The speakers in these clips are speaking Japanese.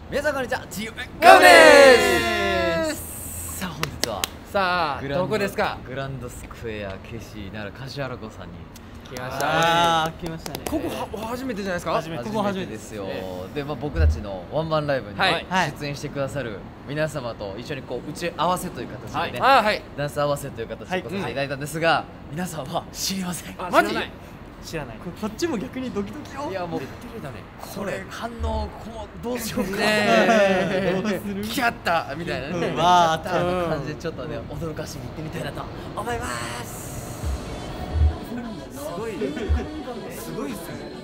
皆さんこんにちは、チームガオです。さあ本日はさあどこですか？ グランドスクエアケシーなる梶原子さんに来ました。 来ましたね。 ここ初めてじゃないですか？ ここ初めてですよ。で、僕たちのワンマンライブに出演してくださる皆様と一緒にこう打ち合わせという形でね、ダンス合わせという形で来させていただいたんですが、皆さんは知りません。 マジ？ 知らない。こっちも逆にドキドキよ。 いやもうこれ反応どうしようか来ちゃったみたいなね、わーって感じでちょっとね驚かしに行ってみたいなと思います。すごいすごいっすね。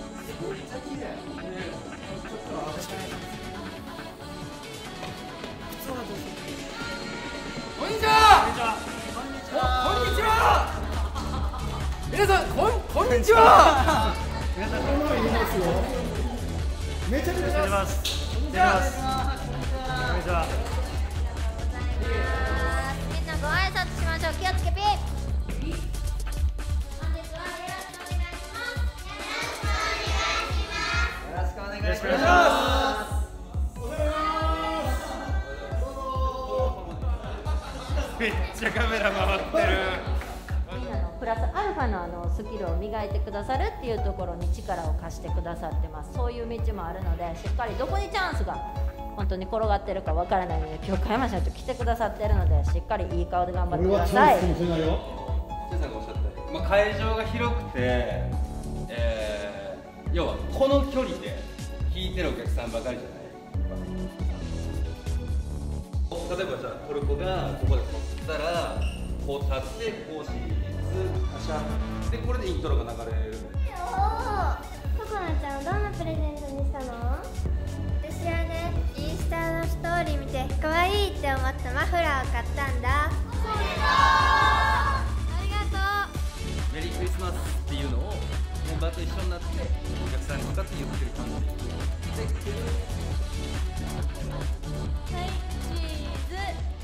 こんにちは。こんにちは。皆さんこんにちは。 皆さんこんにちは。めちゃくちゃ出ます。 こんにちは。 こんにちは。 みんなご挨拶しましょう。気をつけピー。 よろしくお願いします。 めっちゃカメラ回ってる。 プラスアルファのスキルを磨いてくださるっていうところに力を貸してくださってます。そういう道もあるので、しっかりどこにチャンスが本当に転がってるかわからないので、今日加山社長来てくださってるので、しっかりいい顔で頑張ってください。 これはチャンスかもしれないよ。 ジェイさんがおっしゃった、会場が広くて、要はこの距離で弾いてるお客さんばかりじゃない。例えばじゃあトルコがここで撮ったらこう立ってこうシリーズでこれでイントロが流れる。 ココナちゃんどんなプレゼントにしたの？私はね、インスタのストーリー見て可愛いって思ったマフラーを買ったんだ。ありがとう。 メリークリスマスっていうのをメンバーと一緒になってお客さんに向かって言ってる感じで。 はい、チーズ。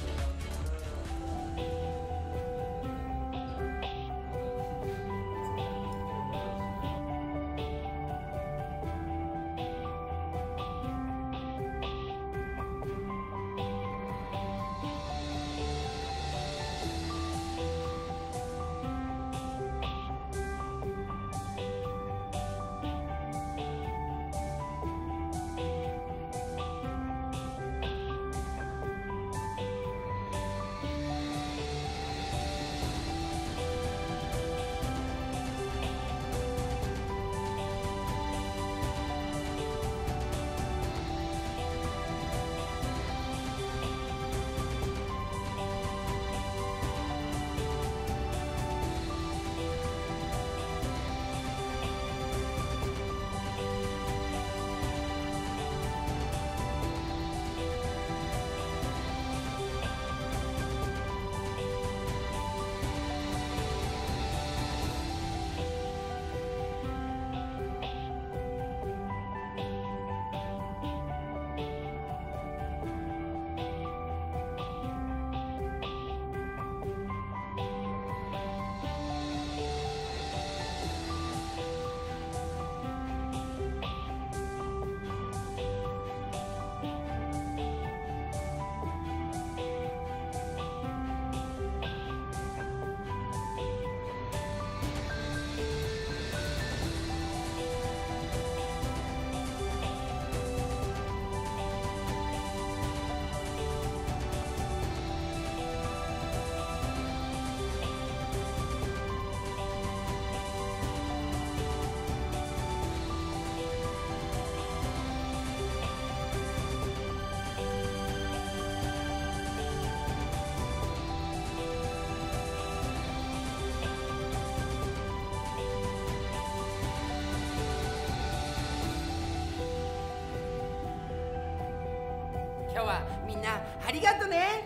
今日はみんなありがとね。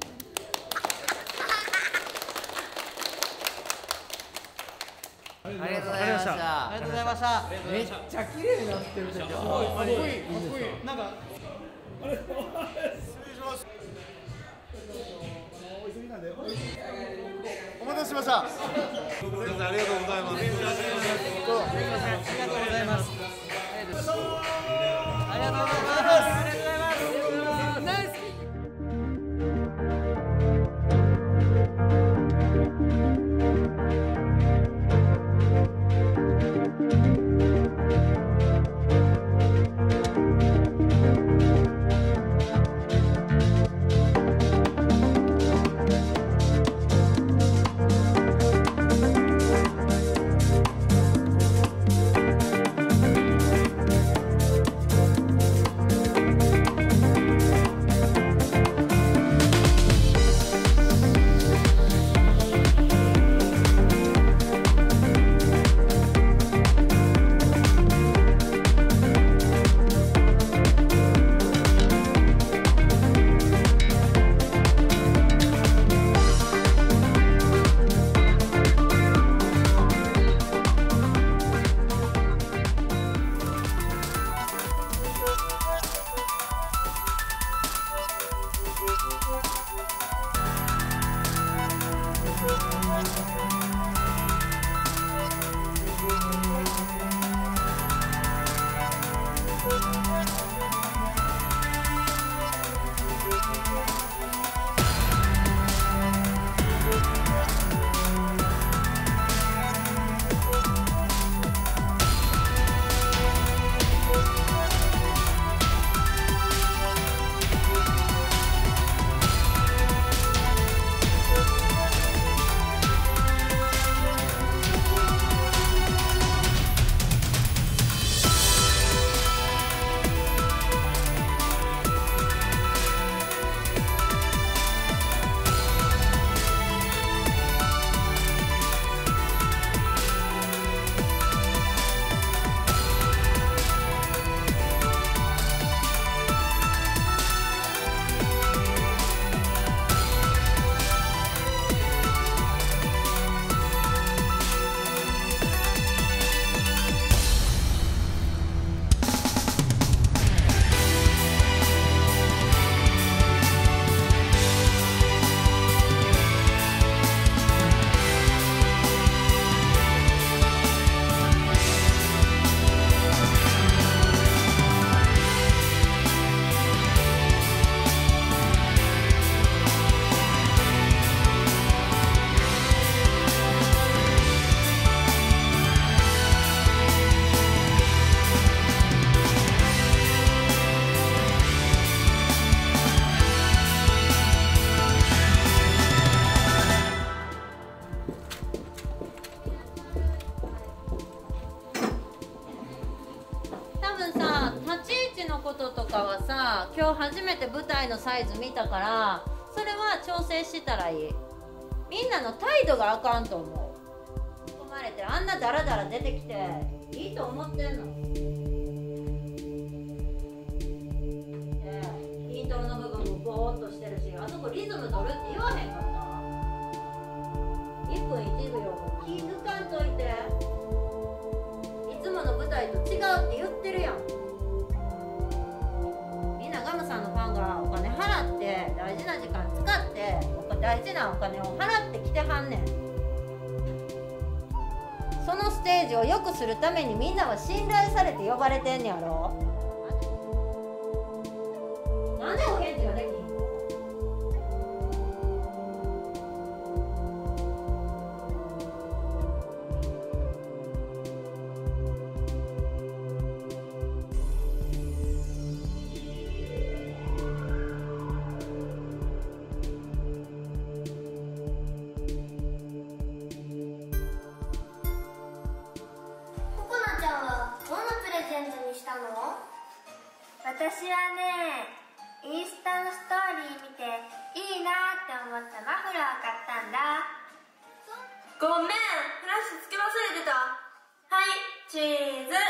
ありがとうございました。 ありがとうございました。 めっちゃ綺麗になってるじゃん。かっこいいかっこいい。 なんか失礼します。お待たせしました。 ありがとうございます。 ありがとうございます。ありがとうございます。 こととかはさ、今日初めて舞台のサイズ見たから、それは調整したらいい。みんなの態度があかんと思う。込まれてあんなダラダラ出てきていいと思ってんの？イントロの部分もボーっとしてるし、あそこリズム取るって言わへんかった？1分1秒気抜かんといて。いつもの舞台と違うって言ってるやん。みんなガムさんのファンがお金払って大事な時間使って大事なお金を払ってきてはんねん。そのステージを良くするためにみんなは信頼されて呼ばれてんねやろ。なんでお返事ができんの？ 私はね、インスタのストーリー見ていいなって思ったマフラーを買ったんだ。ごめん、フラッシュつけ忘れてた。はい、チーズ。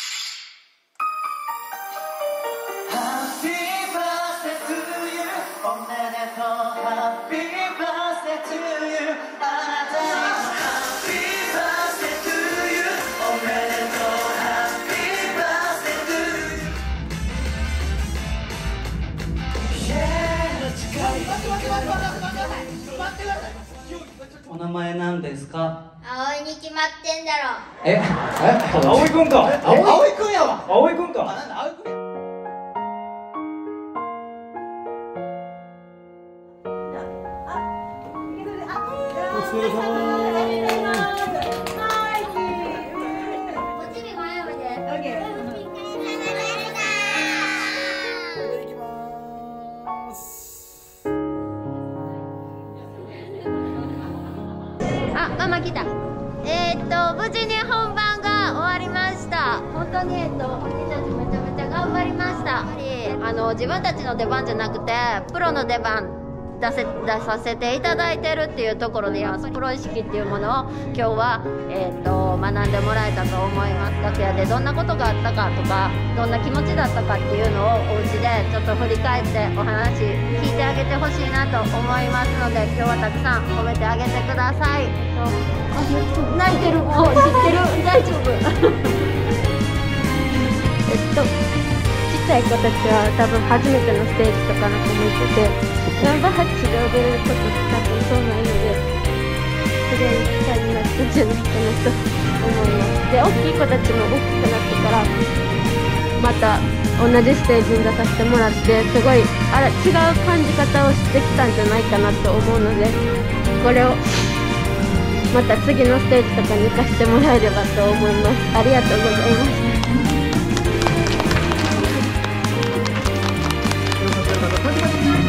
ハッピーバースデートゥーユー、おめでとう。ハッピーバースデートゥーユー、あなたにもハッピーバースデートゥーユー、おめでとう。 お名前なんですか？ 葵に決まってんだろ。 葵くんか。 葵くんやわ。 葵くんか。 なんだ葵くんや。 お疲れ様。 ママ来た。無事に本番が終わりました。本当に本人たちめちゃめちゃ頑張りました。自分たちの出番じゃなくてプロの出番出させていただいてるっていうところで、プロ意識っていうものを今日は、学んでもらえたと思います。楽屋でどんなことがあったかとか、どんな気持ちだったかっていうのをお家でちょっと振り返ってお話聞いてあげてほしいなと思いますので、今日はたくさん褒めてあげてください。泣いてる。知ってる。大丈夫。 ちっちゃい子たちは多分初めてのステージとかの子もいてて、ナンバー8で踊れることって多分そうないので、すごい機会になったんじゃないかなと思います。で、大きい子たちも大きくなってからまた同じステージに出させてもらって、すごい違う感じ方をしてきたんじゃないかなと思うので、これをまた次のステージとかに行かせてもらえればと思います。ありがとうございました。 始まります。